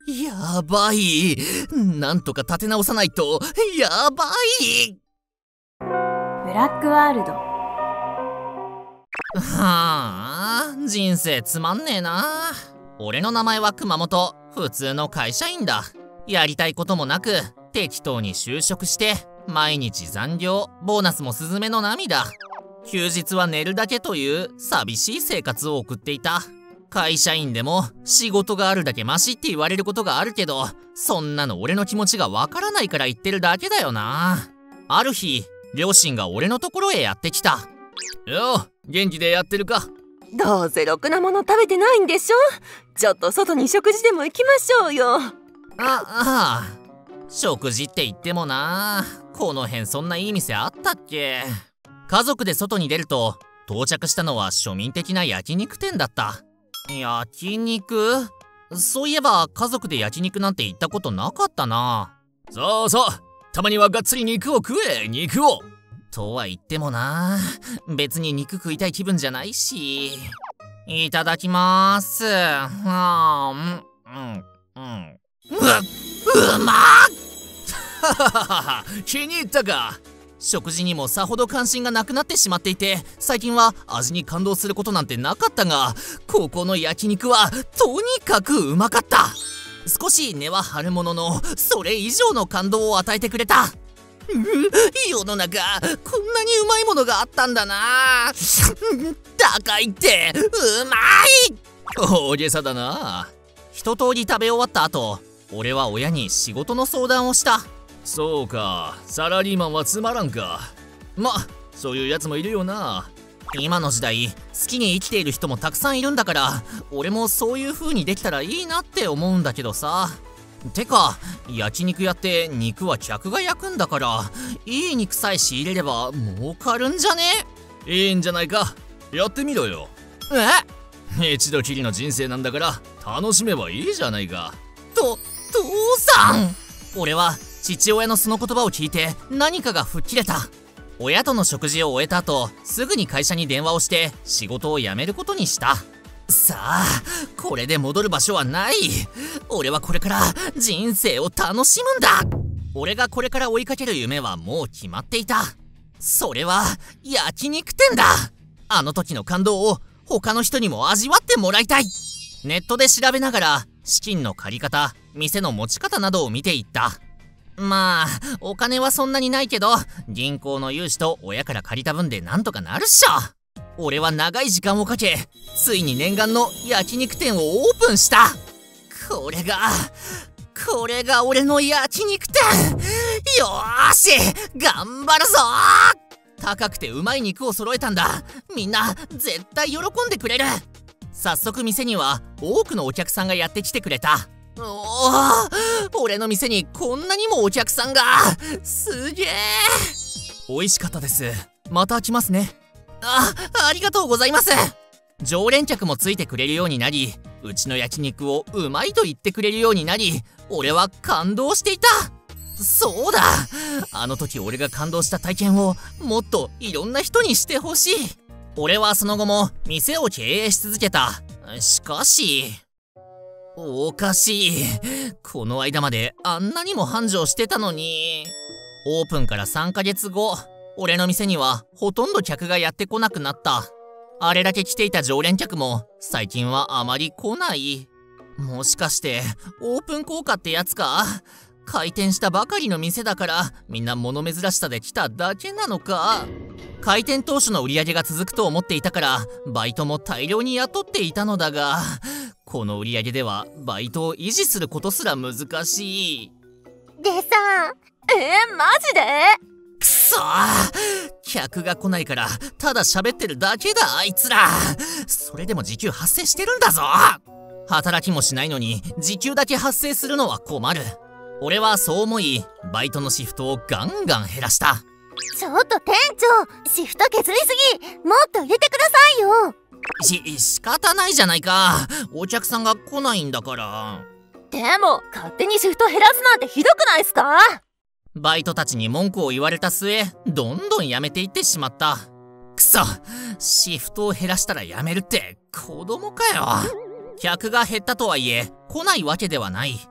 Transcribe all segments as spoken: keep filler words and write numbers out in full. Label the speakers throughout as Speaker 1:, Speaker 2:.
Speaker 1: やばい。なんとか立て直さないと。やばい。
Speaker 2: ブラックワールド。
Speaker 1: はあ、人生つまんねえな。俺の名前は熊本。普通の会社員だ。やりたいこともなく適当に就職して毎日残業、ボーナスもスズメの涙。休日は寝るだけという寂しい生活を送っていた。会社員でも仕事があるだけマシって言われることがあるけど、そんなの俺の気持ちがわからないから言ってるだけだよな。ある日、両親が俺のところへやってきた。よう、元気でやってるか。
Speaker 3: どうせろくなもの食べてないんでしょ。ちょっと外に食事でも行きましょうよ。
Speaker 1: あ、ああ、食事って言ってもな、この辺そんないい店あったっけ。家族で外に出ると到着したのは庶民的な焼肉店だった。焼肉？そういえば家族で焼肉なんて行ったことなかったな。
Speaker 4: そうそう、たまにはがっつり肉を食え、肉を。
Speaker 1: とは言ってもな、別に肉食いたい気分じゃないし。いただきまーす。はー、うん、うん。う、うま
Speaker 4: っ気に入ったか。
Speaker 1: 食事にもさほど関心がなくなってしまっていて、最近は味に感動することなんてなかったが、ここの焼肉はとにかくうまかった。少し値は張るものの、それ以上の感動を与えてくれた。世の中こんなにうまいものがあったんだな。高いってうまい。
Speaker 4: 大げさだな。
Speaker 1: 一通り食べ終わった後、俺は親に仕事の相談をした。
Speaker 4: そうか、サラリーマンはつまらんか。ま、そういうやつもいるよな。
Speaker 1: 今の時代好きに生きている人もたくさんいるんだから、俺もそういう風にできたらいいなって思うんだけどさ。てか焼肉屋って肉は客が焼くんだから、いい肉さえ仕入れれば儲かるんじゃね？
Speaker 4: いいんじゃないか。やってみろよ。
Speaker 1: え？
Speaker 4: 一度きりの人生なんだから楽しめばいいじゃないか。
Speaker 1: と、父さん！俺は父親のその言葉を聞いて何かが吹っ切れた。親との食事を終えた後、すぐに会社に電話をして仕事を辞めることにした。さあ、これで戻る場所はない。俺はこれから人生を楽しむんだ。俺がこれから追いかける夢はもう決まっていた。それは焼肉店だ。あの時の感動を他の人にも味わってもらいたい。ネットで調べながら資金の借り方、店の持ち方などを見ていった。まあお金はそんなにないけど、銀行の融資と親から借りた分でなんとかなるっしょ。俺は長い時間をかけ、ついに念願の焼肉店をオープンした。これがこれが俺の焼肉店。よーし頑張るぞ。高くてうまい肉を揃えたんだ。みんな絶対喜んでくれる。早速店には多くのお客さんがやってきてくれた。おお、俺の店にこんなにもお客さんが。すげえ。美味しかったです。また来ますね。あ、ありがとうございます。常連客もついてくれるようになり、うちの焼肉をうまいと言ってくれるようになり、俺は感動していた。そうだ、あの時俺が感動した体験をもっといろんな人にしてほしい。俺はその後も店を経営し続けた。しかしおかしい。この間まであんなにも繁盛してたのに。オープンからさんかげつご、俺の店にはほとんど客がやってこなくなった。あれだけ来ていた常連客も最近はあまり来ない。もしかしてオープン効果ってやつか？開店したばかりの店だからみんな物珍しさで来ただけなのか？開店当初の売り上げが続くと思っていたからバイトも大量に雇っていたのだが、この売り上げではバイトを維持することすら難しい。
Speaker 3: でさ、えー、マジで？
Speaker 1: くそー、客が来ないからただ喋ってるだけだあいつら。それでも時給発生してるんだぞ。働きもしないのに時給だけ発生するのは困る。俺はそう思い、バイトのシフトをガンガン減らした。
Speaker 3: ちょっと店長、シフト削りすぎ。もっと入れてくださいよ。
Speaker 1: し、仕方ないじゃないか。お客さんが来ないんだから。
Speaker 3: でも勝手にシフト減らすなんてひどくないすか？
Speaker 1: バイトたちに文句を言われた末、どんどん辞めていってしまった。くそ、シフトを減らしたら辞めるって子供かよ。客が減ったとはいえ来ないわけではない。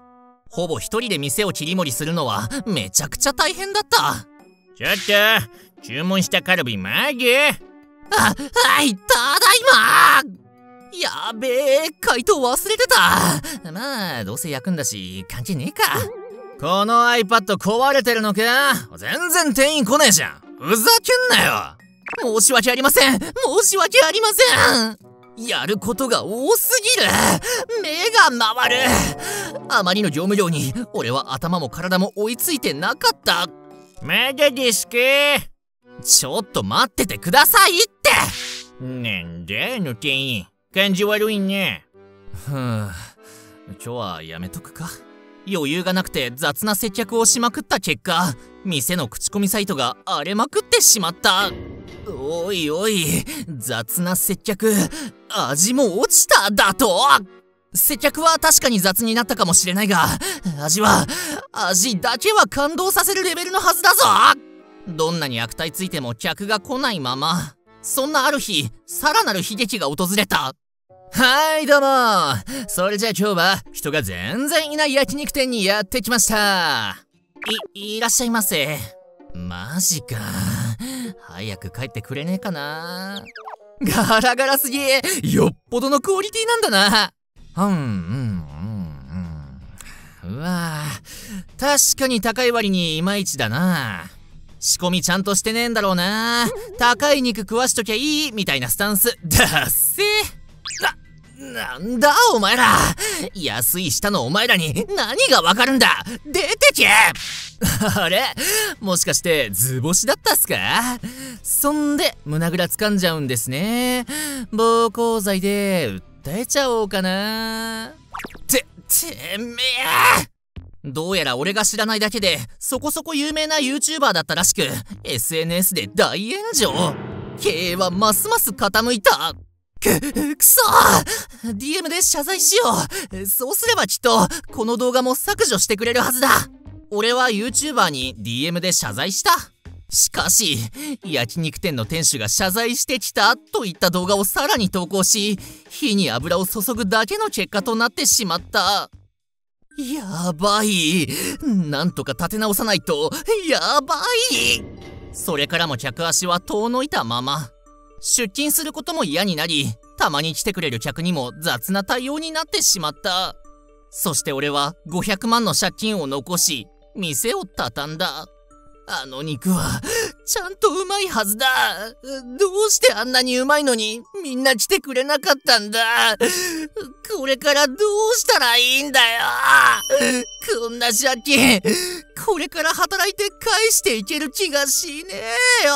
Speaker 1: ほぼ一人で店を切り盛りするのはめちゃくちゃ大変だった。
Speaker 4: ちょっと注文したカルビマゲ。
Speaker 1: あ、はい、ただいま。やべえ、解凍忘れてた。まあどうせ焼くんだし関係ねえか。
Speaker 4: この iPad 壊れてるのか？全然店員来ねえじゃん。ふざけんなよ。
Speaker 1: 申し訳ありません。申し訳ありません。やることが多すぎる。目が回る。あまりの業務量に俺は頭も体も追いついてなかった。
Speaker 4: まだですか？
Speaker 1: ちょっと待っててくださいって。
Speaker 4: なんだあの店員、感じ悪いね。
Speaker 1: ふぅ、今日はやめとくか。余裕がなくて雑な接客をしまくった結果、店の口コミサイトが荒れまくってしまった。おいおい、雑な接客、味も落ちただと？接客は確かに雑になったかもしれないが、味は、味だけは感動させるレベルのはずだぞ。どんなに悪態ついても客が来ないまま、そんなある日、さらなる悲劇が訪れた。
Speaker 4: はいどうも、それじゃあ今日は人が全然いない焼肉店にやってきました。
Speaker 1: い、いらっしゃいませ。マジか。早く帰ってくれねえかな。ガラガラすぎえ。よっぽどのクオリティなんだな。うんうんうんうん。うわぁ、確かに高い割にいまいちだな。仕込みちゃんとしてねえんだろうな。高い肉食わしときゃいいみたいなスタンス。だっせー。な、なんだお前ら。安い下のお前らに何がわかるんだ。出てけ。あれ、もしかして図星だったっすか？そんで胸ぐら掴んじゃうんですね。暴行罪で訴えちゃおうかな。て、てめえ。どうやら俺が知らないだけでそこそこ有名な YouTuber だったらしく、 エスエヌエス で大炎上。経営はますます傾いた。く、くそー！ ディーエム で謝罪しよう。そうすればきっとこの動画も削除してくれるはずだ。俺は YouTuber に ディーエム で謝罪した。しかし焼肉店の店主が謝罪してきたといった動画をさらに投稿し、火に油を注ぐだけの結果となってしまった。やばい。なんとか立て直さないと。やばい。それからも客足は遠のいたまま。出勤することも嫌になり、たまに来てくれる客にも雑な対応になってしまった。そして俺はごひゃくまんの借金を残し、店を畳んだ。あの肉はちゃんとうまいはずだ。どうしてあんなにうまいのにみんな来てくれなかったんだ。これからどうしたらいいんだよ。こんな借金、これから働いて返していける気がしねえよ。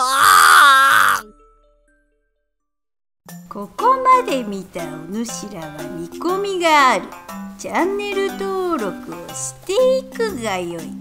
Speaker 5: ここまで見たお主らは見込みがある。チャンネル登録をしていくがよい。